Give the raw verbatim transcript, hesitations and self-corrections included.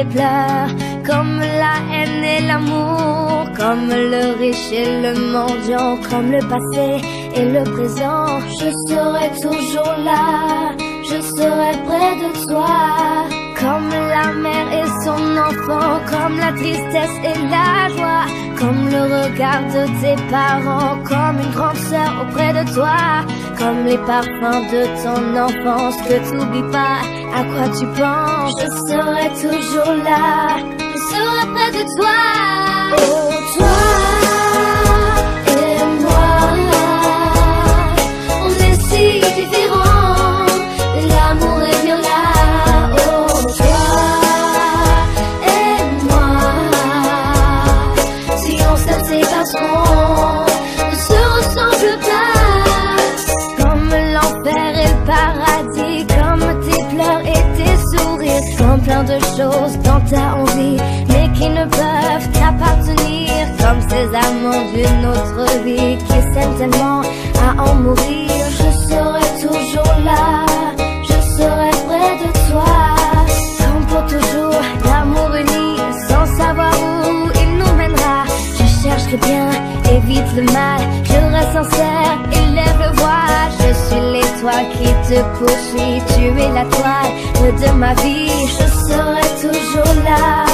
pleure, comme la haine et l'amour, comme le riche et le mendiant, comme le passé et le présent. Je serai toujours là, je serai près de toi, comme la mère et son enfant, comme la tristesse et la joie, comme le regard de tes parents, comme une grande sœur auprès de toi, comme les parfums de ton enfance que t'oublies pas. À quoi tu penses? Je serai toujours là, je serai près de toi. Oh, toi et moi, on est si différents, l'amour est bien là. Oh, toi et moi, si on s'aime c'est parce qu'on ne se ressemble pas. Comme l'enfer et le paradis, comme tes pleurs et tes sourires, comme plein de choses dont t'as envie mais qui ne peuvent t'appartenir, comme ces amants d'une autre vie qui s'aiment tellement à en mourir. Je serai toujours là, je serai près de toi, comme pour toujours, l'amour uni, sans savoir où il nous mènera. Je chercherai bien, évite le mal, je reste sincère, élève le voile. Je suis l'étoile qui te poursuit, tu es la toile de ma vie. Je serai toujours là,